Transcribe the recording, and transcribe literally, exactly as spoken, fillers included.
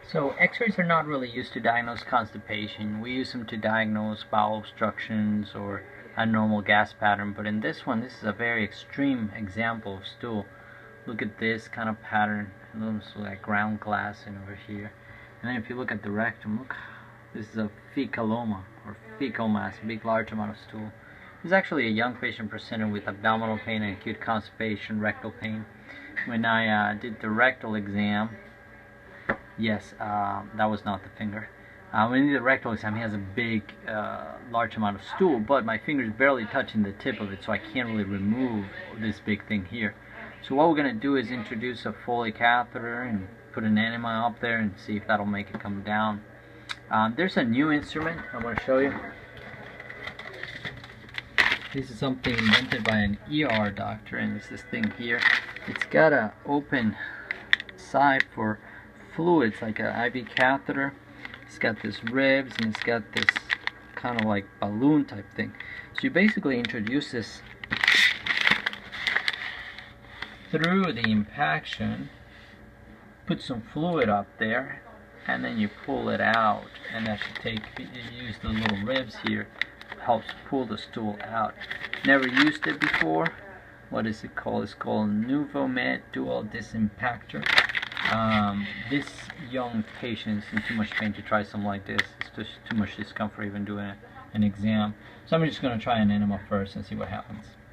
So x-rays are not really used to diagnose constipation. We use them to diagnose bowel obstructions or a normal gas pattern, but in this one, this is a very extreme example of stool. Look at this kind of pattern. It looks like ground glass in over here. And then if you look at the rectum, look, this is a fecaloma or fecal mass, a big large amount of stool. This is actually a young patient presented with abdominal pain and acute constipation, rectal pain. When I uh, did the rectal exam, yes, uh, that was not the finger. Uh, when he did the rectal exam, he has a big, uh, large amount of stool, but my finger is barely touching the tip of it, so I can't really remove this big thing here. So what we're going to do is introduce a Foley catheter and put an enema up there and see if that'll make it come down. Um, there's a new instrument I want to show you. This is something invented by an E R doctor, and it's this thing here. It's got an open side for fluids, like an I V catheter. It's got this ribs, and it's got this kind of like balloon type thing. So you basically introduce this through the impaction, put some fluid up there, and then you pull it out, and that should take, you use the little ribs here, helps pull the stool out. Never used it before. What is it called? It's called Nuvomed Dual Disimpactor. Um, this young patient is in too much pain to try something like this. It's just too much discomfort even doing a, an exam. So I'm just going to try an enema first and see what happens.